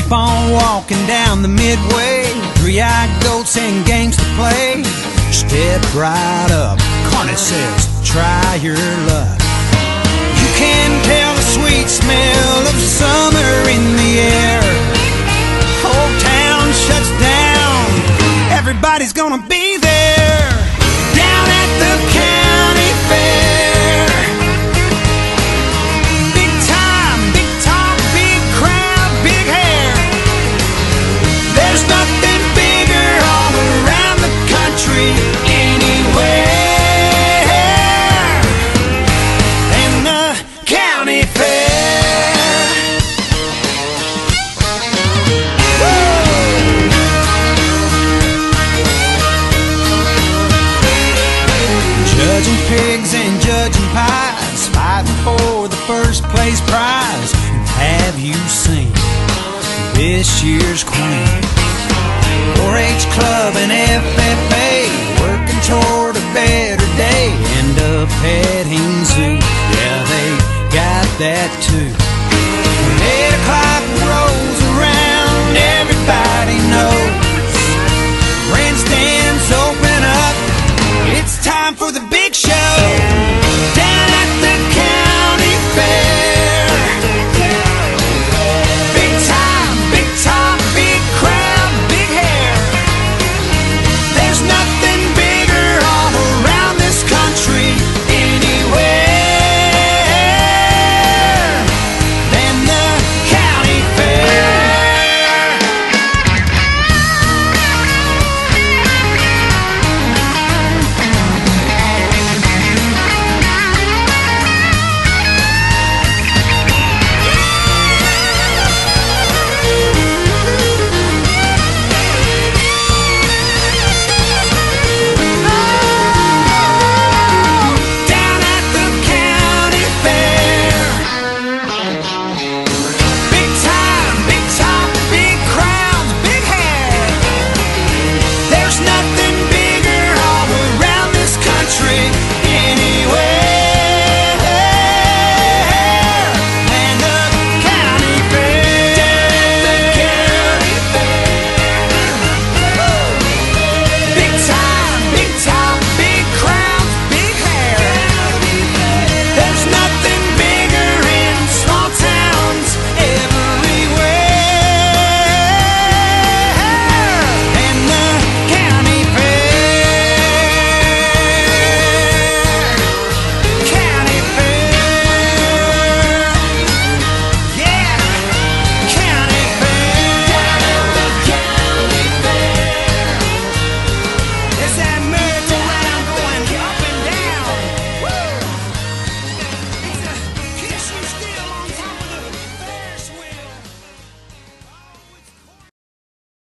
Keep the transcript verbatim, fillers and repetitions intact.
keep on walking down the midway. Three-eyed goats and games to play. Step right up, Carney says, try your luck. You can tell the sweet smell of summer in the air. Whole town shuts down, everybody's gonna be there. Down at the county fair. Big time, big talk, big crowd, big hair. There's nothing bigger all around the country anywhere than the county fair. Woo! Judging pigs and judging pies, fighting for the first place prize. And have you seen this year's queen? four H Club and F F A working toward a better day and a petting zoo. Yeah, they got that too.